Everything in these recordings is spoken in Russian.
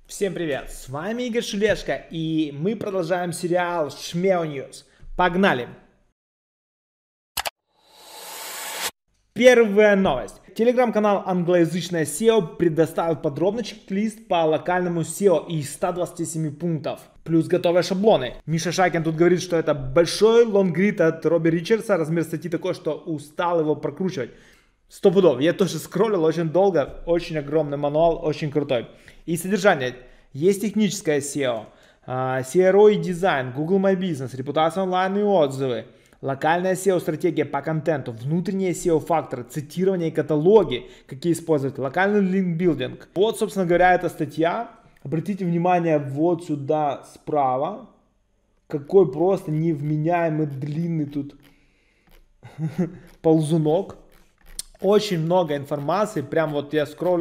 Всем привет, с вами Игорь Шулешко, и мы продолжаем сериал Шмео Ньюс. Погнали! Первая новость. Телеграм-канал англоязычное SEO предоставил подробный чек-лист по локальному SEO из 127 пунктов, плюс готовые шаблоны. Миша Шакин тут говорит, что это большой лонгрид от Робби Ричардса, размер статьи такой, что устал его прокручивать. 100 пудов. Я тоже скроллил очень долго, очень огромный мануал, очень крутой. И содержание. Есть техническое SEO, CRO и дизайн, Google My Business, репутация онлайн и отзывы, локальная SEO-стратегия по контенту, внутренние SEO-факторы, цитирование и каталоги, какие использовать, локальный линкбилдинг. Вот, собственно говоря, эта статья. Обратите внимание вот сюда справа, какой просто невменяемый длинный тут ползунок. Очень много информации, прям вот я скроллю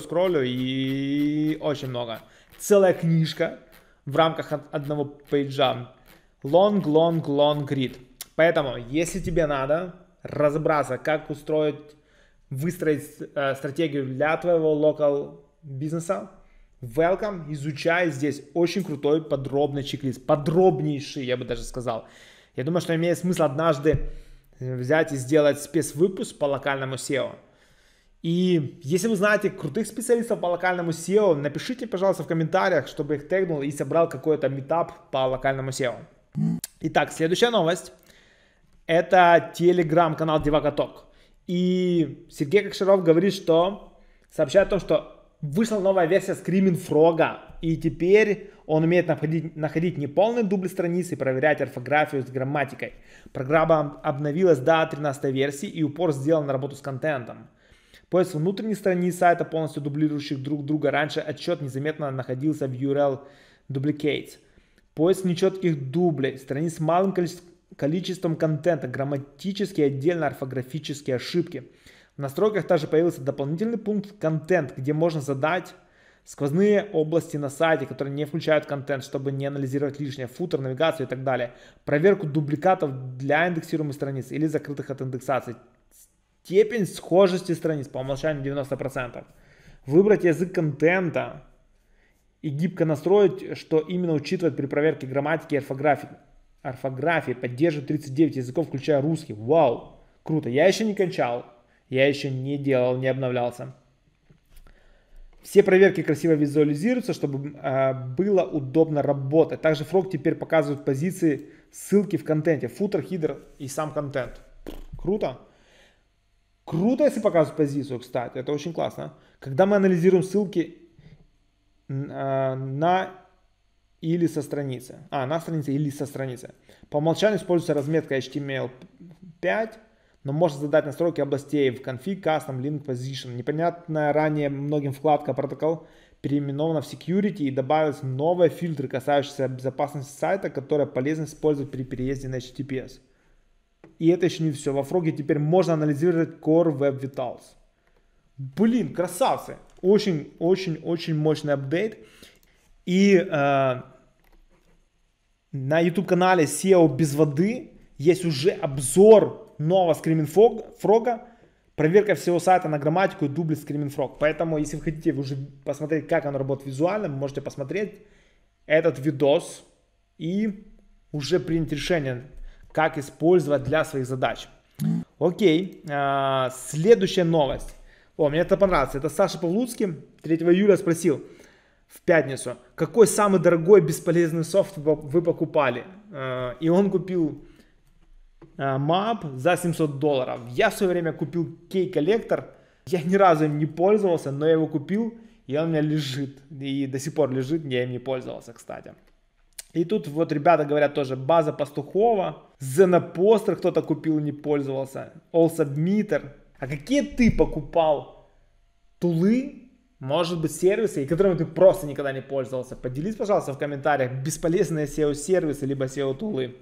и очень много. Целая книжка в рамках одного пейджа. Long read. Поэтому, если тебе надо разобраться, как выстроить стратегию для твоего локал бизнеса, welcome, изучай, здесь очень крутой подробный чек-лист. Подробнейший, я бы даже сказал. Я думаю, что имеет смысл однажды взять и сделать спецвыпуск по локальному SEO. И если вы знаете крутых специалистов по локальному SEO, напишите, пожалуйста, в комментариях, чтобы их тегнул и собрал какой-то митап по локальному SEO. Итак, следующая новость. Это телеграм-канал Девакаток. И Сергей Кокшаров говорит, сообщает о том, что вышла новая версия Screaming Frog. И теперь он умеет находить неполные дубли страниц и проверять орфографию с грамматикой. Программа обновилась до 13 версии и упор сделан на работу с контентом. Поиск внутренних страниц сайта, полностью дублирующих друг друга. Раньше отчет незаметно находился в URL duplicates. Поиск нечетких дублей, страниц с малым количеством контента, грамматические отдельно орфографические ошибки. В настройках также появился дополнительный пункт «Контент», где можно задать сквозные области на сайте, которые не включают контент, чтобы не анализировать лишнее, футер, навигацию и так далее. Проверку дубликатов для индексируемых страниц или закрытых от индексации. Степень схожести страниц по умолчанию 90%. Выбрать язык контента и гибко настроить, что именно учитывать при проверке грамматики и орфографии. Поддерживает 39 языков, включая русский. Вау, круто. Я еще не кончал. Я еще не делал, не обновлялся. Все проверки красиво визуализируются, чтобы было удобно работать. Также Frog теперь показывает позиции ссылки в контенте. Футер, хидер и сам контент. Круто. Круто, если показывают позицию, кстати. Это очень классно. Когда мы анализируем ссылки на или со страницы. На странице или со страницы. По умолчанию используется разметка HTML5. Но можно задать настройки областей в config, custom, link position. Непонятная ранее многим вкладка протокол переименована в security и добавились новые фильтры, касающиеся безопасности сайта, которые полезно использовать при переезде на HTTPS. И это еще не все. Во Фроге теперь можно анализировать Core Web Vitals. Блин, красавцы. Очень мощный апдейт. И на YouTube канале SEO без воды есть уже обзор нового Screaming Frog, проверка всего сайта на грамматику и дубли Screaming Frog. Поэтому, если вы хотите уже посмотреть, как оно работает визуально, вы можете посмотреть этот видос и уже принять решение, как использовать для своих задач. Окей, следующая новость. Мне это понравилось. Это Саша Павлуцкий 3 июля спросил в пятницу, какой самый дорогой бесполезный софт вы покупали. И он купил Map за $700. Я в свое время купил Key-коллектор. Я ни разу им не пользовался, но я его купил, и он у меня лежит. И до сих пор лежит, я им не пользовался, кстати. И тут вот ребята говорят тоже, база Пастухова, Zenoposter кто-то купил и не пользовался, AllSubmitter. А какие ты покупал тулы, может быть сервисы, и которыми ты просто никогда не пользовался? Поделись, пожалуйста, в комментариях бесполезные SEO-сервисы, либо SEO-тулы.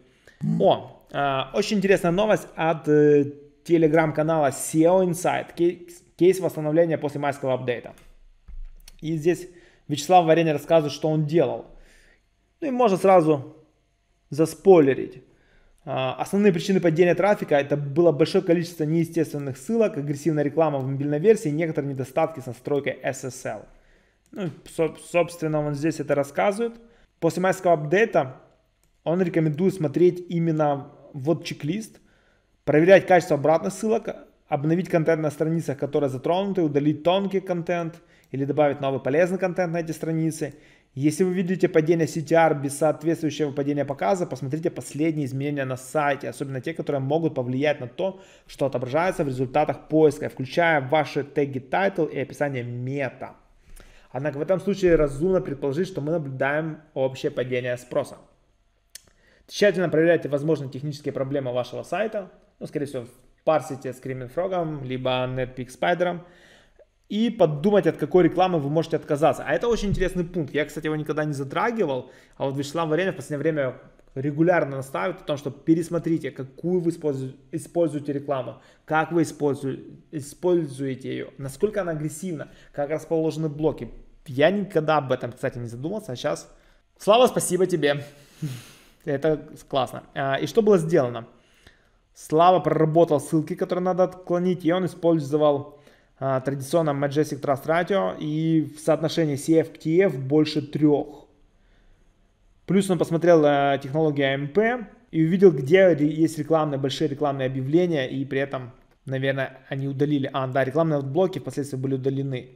Очень интересная новость от телеграм-канала SEO Insight. Кейс восстановления после майского апдейта. И здесь Вячеслав Варенья рассказывает, что он делал. И можно сразу заспойлерить. Основные причины падения трафика — это было большое количество неестественных ссылок, агрессивная реклама в мобильной версии и некоторые недостатки с настройкой SSL. Ну, собственно, он здесь это рассказывает. После майского апдейта он рекомендует смотреть именно вот чек-лист, проверять качество обратных ссылок, обновить контент на страницах, которые затронуты, удалить тонкий контент или добавить новый полезный контент на эти страницы. Если вы видите падение CTR без соответствующего падения показа, посмотрите последние изменения на сайте, особенно те, которые могут повлиять на то, что отображается в результатах поиска, включая ваши теги title и описание мета. Однако в этом случае разумно предположить, что мы наблюдаем общее падение спроса. Тщательно проверяйте возможные технические проблемы вашего сайта, ну, скорее всего, парсите Screaming Frog, либо Netpeak Spider, и подумать, от какой рекламы вы можете отказаться. А это очень интересный пункт. Я, кстати, его никогда не затрагивал, а вот Вячеслав Вареньев в последнее время регулярно настаивает о том, что пересмотрите, какую вы используете рекламу, как вы используете ее, насколько она агрессивна, как расположены блоки. Я никогда об этом, кстати, не задумался, а сейчас... Слава, спасибо тебе. Это классно. И что было сделано? Слава проработал ссылки, которые надо отклонить, и он использовал традиционно Majestic Trust Ratio и в соотношении CF к TF больше 3. Плюс он посмотрел технологию AMP и увидел, где есть большие рекламные объявления, и при этом, наверное, они удалили. Да, рекламные блоки впоследствии были удалены.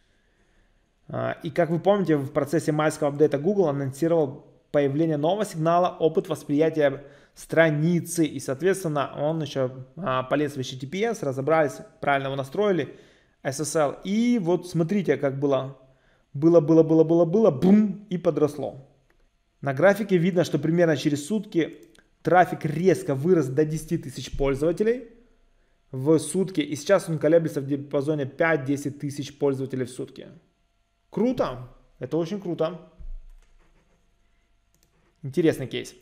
И как вы помните, в процессе майского апдейта Google анонсировал появление нового сигнала опыт восприятия страницы. И, соответственно, он еще полез в HTTPS, разобрались, правильно его настроили, SSL. И вот смотрите, как было, бум, и подросло. На графике видно, что примерно через сутки трафик резко вырос до 10 тысяч пользователей в сутки. И сейчас он колеблется в диапазоне 5-10 тысяч пользователей в сутки. Круто. Это очень круто. Интересный кейс.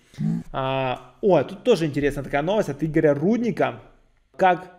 Тут тоже интересная такая новость от Игоря Рудника. Как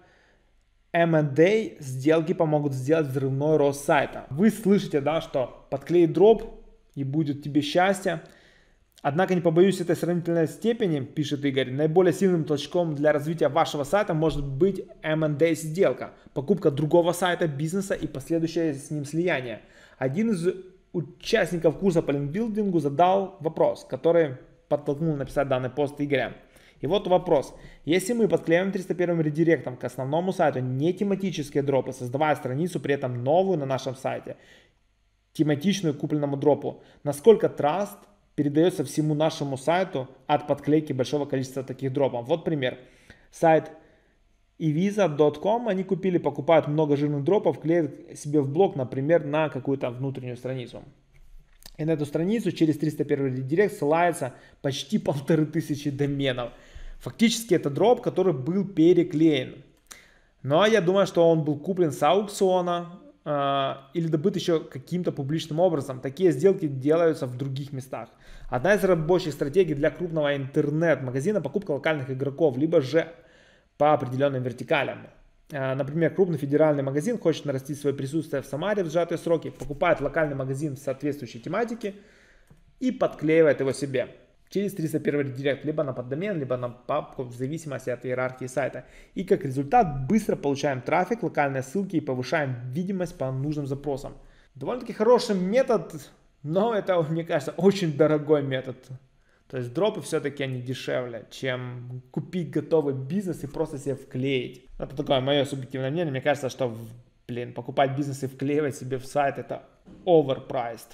M&A сделки помогут сделать взрывной рост сайта. Вы слышите, да, что подклей дроп и будет тебе счастье. Однако не побоюсь этой сравнительной степени, пишет Игорь, наиболее сильным толчком для развития вашего сайта может быть M&A сделка. Покупка другого сайта, бизнеса и последующее с ним слияние. Один из участников курса по линкбилдингу задал вопрос, который подтолкнул написать данный пост Игоря. И вот вопрос. Если мы подклеим 301 редиректом к основному сайту не тематические дропы, создавая страницу при этом новую на нашем сайте, тематичную купленному дропу, насколько траст передается всему нашему сайту от подклейки большого количества таких дропов? Вот пример. Сайт eVisa.com, они покупают много жирных дропов, клеят себе в блог, например, на какую-то внутреннюю страницу. И на эту страницу через 301 редирект ссылается почти 1500 доменов. Фактически это дроп, который был переклеен. Но я думаю, что он был куплен с аукциона или добыт еще каким-то публичным образом. Такие сделки делаются в других местах. Одна из рабочих стратегий для крупного интернет-магазина — покупка локальных игроков, либо же по определенным вертикалям. Например, крупный федеральный магазин хочет нарастить свое присутствие в Самаре в сжатые сроки, покупает локальный магазин в соответствующей тематике и подклеивает его себе через 301 редирект, либо на поддомен, либо на папку, в зависимости от иерархии сайта. И как результат быстро получаем трафик, локальные ссылки и повышаем видимость по нужным запросам. Довольно-таки хороший метод, но это, мне кажется, очень дорогой метод. То есть дропы все-таки они дешевле, чем купить готовый бизнес и просто себе вклеить. Это такое мое субъективное мнение. Мне кажется, что, покупать бизнес и вклеивать себе в сайт — это overpriced.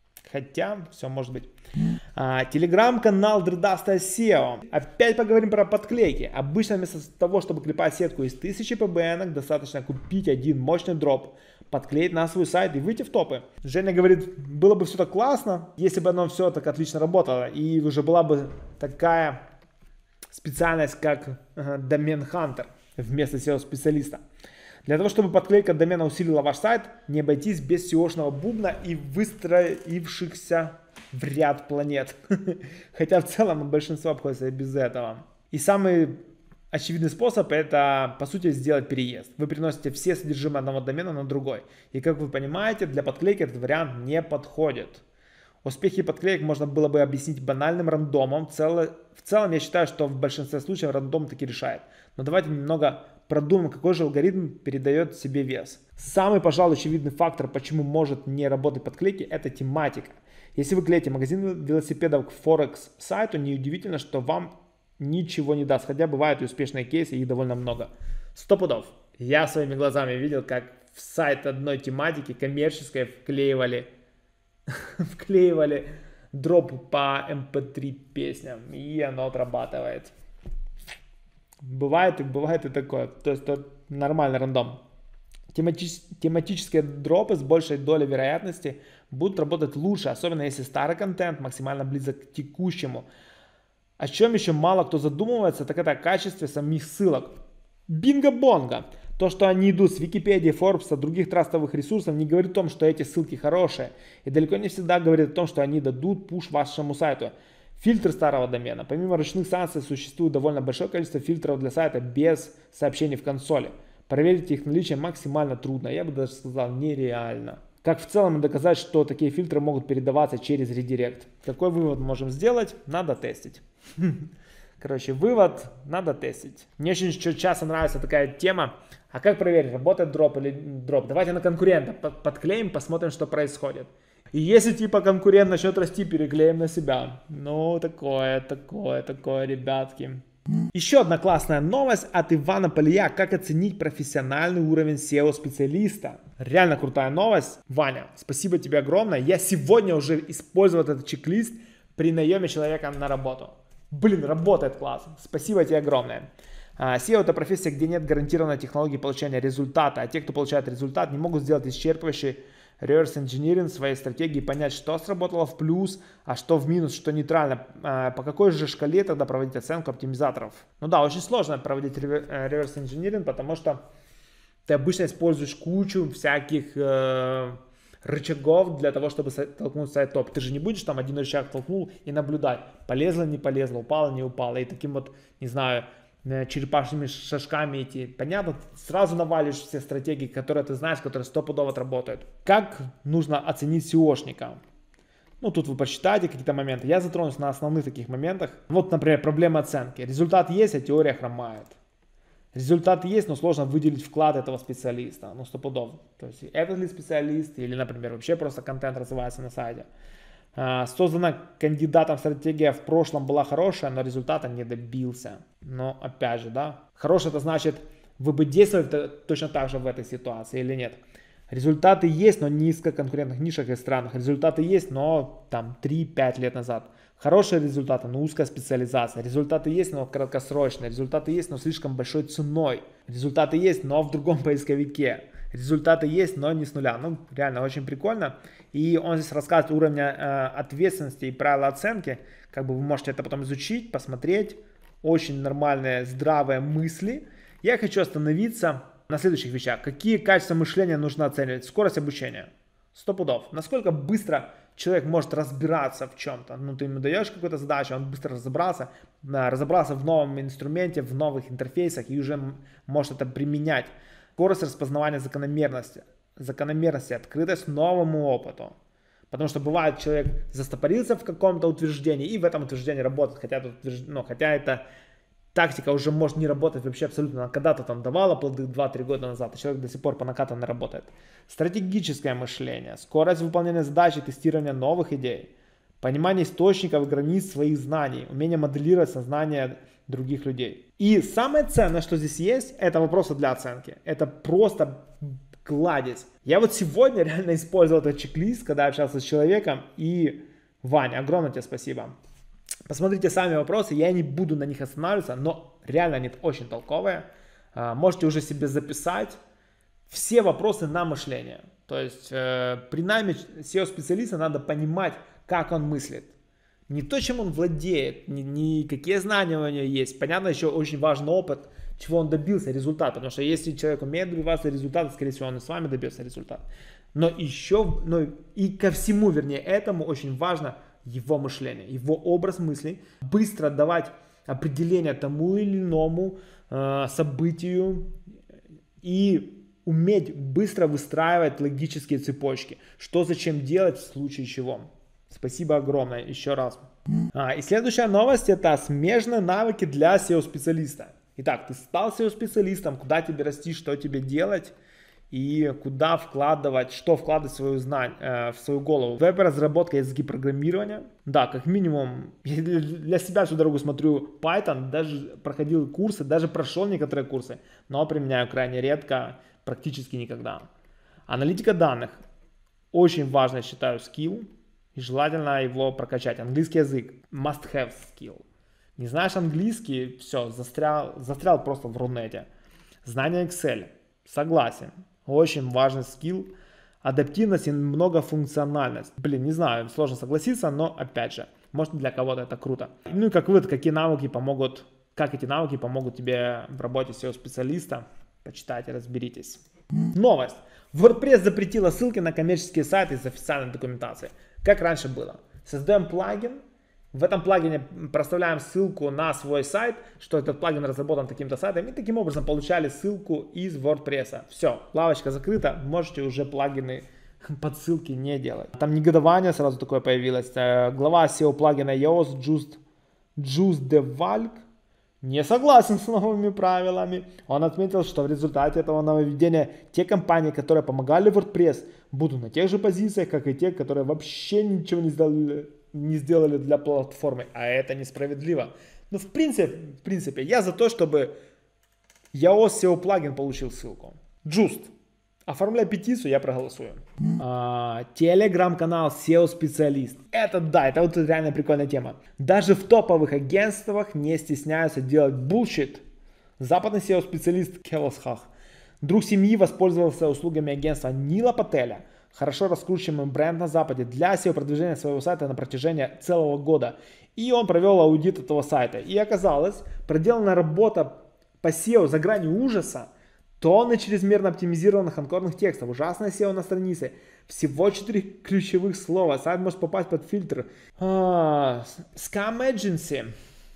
Хотя, все может быть. Телеграм-канал Dreadasta SEO. Опять поговорим про подклейки. Обычно вместо того, чтобы клепать сетку из 1000 PBN, достаточно купить один мощный дроп, подклеить на свой сайт и выйти в топы. Женя говорит, было бы все так классно, если бы оно все так отлично работало. И уже была бы такая специальность, как домен Hunter вместо SEO-специалиста. Для того, чтобы подклейка домена усилила ваш сайт, не обойтись без SEO-шного бубна и выстроившихся в ряд планет. Хотя в целом большинство обходится и без этого. И самый очевидный способ — это, по сути, сделать переезд. Вы переносите все содержимое одного домена на другой. И как вы понимаете, для подклейки этот вариант не подходит. Успехи подклеек можно было бы объяснить банальным рандомом. В целом я считаю, что в большинстве случаев рандом таки решает. Но давайте немного продумаем, какой же алгоритм передает себе вес. Самый, пожалуй, очевидный фактор, почему может не работать подклейки, это тематика. Если вы клеите магазин велосипедов к Форекс сайту, неудивительно, что вам ничего не даст. Хотя бывают и успешные кейсы, их довольно много. 100 пудов. Я своими глазами видел, как в сайт одной тематики коммерческой вклеивали дроп по MP3 песням, и оно отрабатывает. Бывает и такое. То есть это нормальный рандом. Тематические дропы с большей долей вероятности будут работать лучше, особенно если старый контент максимально близок к текущему. О чем еще мало кто задумывается, так это о качестве самих ссылок. Бинго-бонго! То, что они идут с Википедии, Форбса, других трастовых ресурсов, не говорит о том, что эти ссылки хорошие. И далеко не всегда говорит о том, что они дадут пуш вашему сайту. Фильтр старого домена. Помимо ручных санкций существует довольно большое количество фильтров для сайта без сообщений в консоли. Проверить их наличие максимально трудно, я бы даже сказал нереально. Как в целом доказать, что такие фильтры могут передаваться через редирект? Какой вывод можем сделать? Надо тестить. Короче, вывод надо тестить. Мне очень часто нравится такая тема. А как проверить, работает дроп или дроп? Давайте на конкурента подклеим, посмотрим, что происходит. И если типа конкурент начнет расти, переклеим на себя. Ну, такое, ребятки. Еще одна классная новость от Ивана Полия. Как оценить профессиональный уровень SEO-специалиста. Реально крутая новость. Ваня, спасибо тебе огромное. Я сегодня уже использовал этот чек-лист при наеме человека на работу. Блин, работает классно. Спасибо тебе огромное. SEO это профессия, где нет гарантированной технологии получения результата. А те, кто получает результат, не могут сделать исчерпывающий reverse engineering своей стратегии, понять, что сработало в плюс, а что в минус, что нейтрально. По какой же шкале тогда проводить оценку оптимизаторов? Ну да, очень сложно проводить reverse engineering, потому что ты обычно используешь кучу всяких рычагов для того, чтобы толкнуть сайт топ. Ты же не будешь там один рычаг толкнул и наблюдать, полезло, не полезло, упало, не упало. И таким вот, не знаю, черепашными шажками идти. Понятно? Сразу навалишь все стратегии, которые ты знаешь, которые стопудово отработают. Как нужно оценить SEOшника? Ну, тут вы посчитаете какие-то моменты. Я затронусь на основных таких моментах. Вот, например, проблема оценки. Результат есть, а теория хромает. Результат есть, но сложно выделить вклад этого специалиста. Ну, стопудово. То есть, этот ли специалист, или, например, вообще просто контент развивается на сайте. Создана кандидатом стратегия в прошлом была хорошая, но результата не добился. Но, опять же, да. Хорошее это значит, вы бы действовали точно так же в этой ситуации или нет. Результаты есть, но не в низкоконкурентных нишах и странах. Результаты есть, но там 3-5 лет назад. Хорошие результаты, но узкая специализация. Результаты есть, но краткосрочные. Результаты есть, но слишком большой ценой. Результаты есть, но в другом поисковике. Результаты есть, но не с нуля. Ну, реально очень прикольно. И он здесь рассказывает уровня ответственности и правила оценки. Как бы вы можете это потом изучить, посмотреть. Очень нормальные, здравые мысли. Я хочу остановиться на следующих вещах. Какие качества мышления нужно оценивать? Скорость обучения. 100 пудов. Насколько быстро человек может разбираться в чем-то. Ну, ты ему даешь какую-то задачу, он быстро разобрался в новом инструменте, в новых интерфейсах и уже может это применять. Скорость распознавания закономерности, открытость новому опыту. Потому что бывает, человек застопорился в каком-то утверждении и в этом утверждении работает, хотя эта тактика уже может не работать вообще абсолютно. Она когда-то там давала плоды 2-3 года назад, а человек до сих пор по накатанной работает. Стратегическое мышление, скорость выполнения задач и тестирования новых идей, понимание источников и границ своих знаний, умение моделировать сознание других людей. И самое ценное, что здесь есть, это вопросы для оценки. Это просто кладезь. Я вот сегодня реально использовал этот чек-лист, когда общался с человеком. И, Ваня, огромное тебе спасибо. Посмотрите сами вопросы, я не буду на них останавливаться, но реально они очень толковые. Можете уже себе записать все вопросы на мышление. То есть при найме SEO-специалиста надо понимать, как он мыслит. Не то, чем он владеет, не какие знания у него есть. Понятно, еще очень важный опыт, чего он добился, результат. Потому что если человек умеет добиваться результата, скорее всего, он и с вами добьется результата. Но и ко всему, вернее, этому очень важно его мышление, его образ мыслей. Быстро давать определение тому или иному событию и уметь быстро выстраивать логические цепочки. Что зачем делать в случае чего. Спасибо огромное еще раз. И следующая новость — это смежные навыки для SEO-специалиста. Итак, ты стал SEO-специалистом, куда тебе расти, что тебе делать и куда вкладывать, что вкладывать в в свою голову. Веб-разработка, языки программирования. Да, как минимум, я для себя всю дорогу смотрю Python, даже проходил курсы, даже прошел некоторые курсы, но применяю крайне редко, практически никогда. Аналитика данных. Очень важно, считаю, скилл, и желательно его прокачать. Английский язык. Must-have skill. Не знаешь английский, все, застрял просто в Рунете. Знание Excel. Согласен. Очень важный скилл. Адаптивность и многофункциональность. Блин, не знаю, сложно согласиться, но опять же, может для кого-то это круто. Ну и как вывод, как эти навыки помогут тебе в работе SEO-специалиста. Почитайте, разберитесь. Новость. WordPress запретила ссылки на коммерческие сайты из официальной документации. Как раньше было. Создаем плагин. В этом плагине проставляем ссылку на свой сайт, что этот плагин разработан таким-то сайтом. И таким образом получали ссылку из WordPress. Все, лавочка закрыта. Можете уже плагины под ссылки не делать. Там негодование сразу такое появилось. Глава SEO плагина Yoast Just DeValk не согласен с новыми правилами. Он отметил, что в результате этого нововведения те компании, которые помогали WordPress, будут на тех же позициях, как и те, которые вообще ничего не сделали для платформы. А это несправедливо. Но в принципе, я за то, чтобы Yoast SEO плагин получил ссылку. Just. Оформляй петицию, я проголосую. Телеграм-канал SEO-специалист. Это вот реально прикольная тема. Даже в топовых агентствах не стесняются делать bullshit. Западный SEO-специалист Келос Хах, друг семьи, воспользовался услугами агентства Нила Пателя, хорошо раскручиваемый бренд на Западе, для SEO-продвижения своего сайта на протяжении целого года. И он провел аудит этого сайта. И оказалось, проделанная работа по SEO за гранью ужаса. Тонны чрезмерно оптимизированных анкорных текстов, ужасное SEO на странице, всего 4 ключевых слова, сайт может попасть под фильтр. Scam Agency.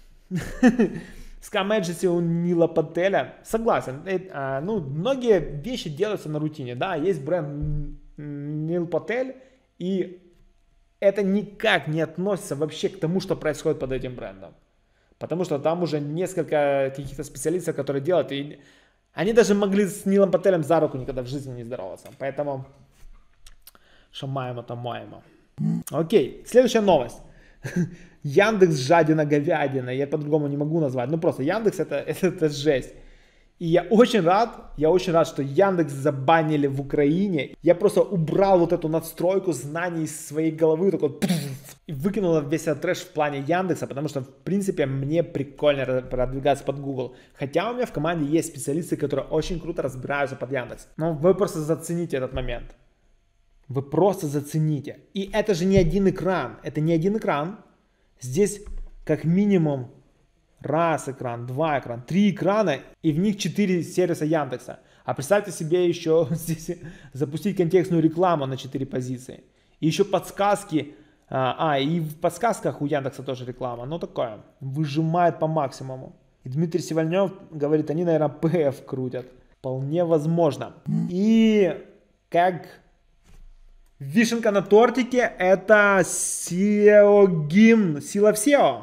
Scam Agency у Нила Пателя. Согласен, многие вещи делаются на рутине, да, есть бренд Нил Патель, и это никак не относится вообще к тому, что происходит под этим брендом. Потому что там уже несколько каких-то специалистов, которые делают, и они даже могли с Нилом Пателем за руку никогда в жизни не здороваться. Поэтому, что маемо, то маемо. Окей, следующая новость. Яндекс жадина-говядина. Я по-другому не могу назвать. Ну просто Яндекс это жесть. И я очень рад, что Яндекс забанили в Украине. Я просто убрал вот эту надстройку знаний из своей головы, такой, и выкинул весь этот трэш в плане Яндекса, потому что, в принципе, мне прикольно продвигаться под Google. Хотя у меня в команде есть специалисты, которые очень круто разбираются под Яндекс. Но вы просто зацените этот момент. Вы просто зацените. И это же не один экран. Это не один экран. Здесь как минимум раз экран, два экрана, 3 экрана, и в них 4 сервиса Яндекса. А представьте себе еще здесь запустить контекстную рекламу на 4 позиции. И еще подсказки. И в подсказках у Яндекса тоже реклама. Ну такое, выжимает по максимуму. И Дмитрий Сивальнев говорит, они, наверное, ПФ крутят. Вполне возможно. И как вишенка на тортике, это SEO-гимн, сила в SEO.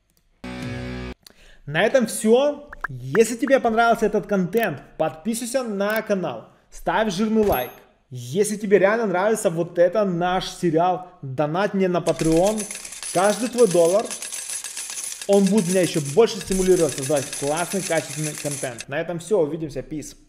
На этом все. Если тебе понравился этот контент, подписывайся на канал, ставь жирный лайк. Если тебе реально нравится вот это наш сериал, донать мне на Patreon. Каждый твой доллар, он будет меня еще больше стимулировать создавать классный, качественный контент. На этом все. Увидимся. Peace.